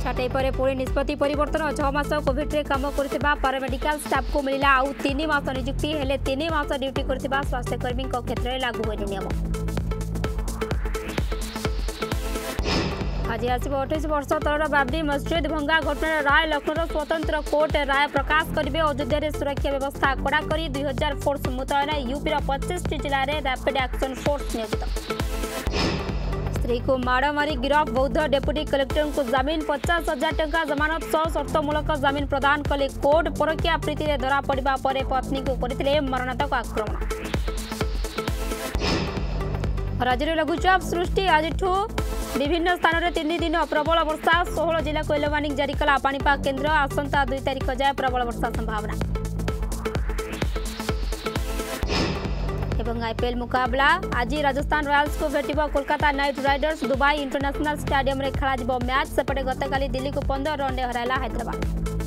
छाटई पर पुणी निष्पत्ति परिवर्तन 6 मास कोविड रे काम करथिबा पैरामेडिकल स्टाफ को मिला आउ 3 मास नियुक्ति हेले 3 मास ड्यूटी करथिबा स्वास्थ्यकर्मी क्षेत्र में लागू होई नियम। आज आसब 28 वर्ष तलर बाबरी मस्जिद भंगा घटनार राय लखनऊ स्वतंत्र कोर्ट राय प्रकाश करेंगे। अयोध्या सुरक्षा व्यवस्था कड़ा कर 2000 फोर्स मुतयन। यूपी 25 जिले में रैपिड एक्शन फोर्स नियोजित। स्त्री को माड़ मारी गिरफ बौद्ध डेप्यूटी कलेक्टर को जमीन 50,000 टंका जमानत सह शर्तमूलक जमीन प्रदान कले कोर्ट। परकिया प्रीति में धरा पड़ा पर पत्नी को करथिले मरणांतक आक्रमण। राज्य में लघुचाप सृष्टि आज विभिन्न स्थान में 3 दिन प्रबल वर्षा। 16 जिला को येलो वार्निंग जारी कला पाणीपाग केन्द्र। आसंता 2 तारिख जाए प्रबल वर्षा संभावना। एवं आईपीएल मुकाबला आज राजस्थान रॉयल्स को भेटिबो Kolkata Knight Riders. Dubai International Stadium रे खेला मैच। सेपटे गतकाली दिल्ली को 15 रन हराइला हैदराबाद।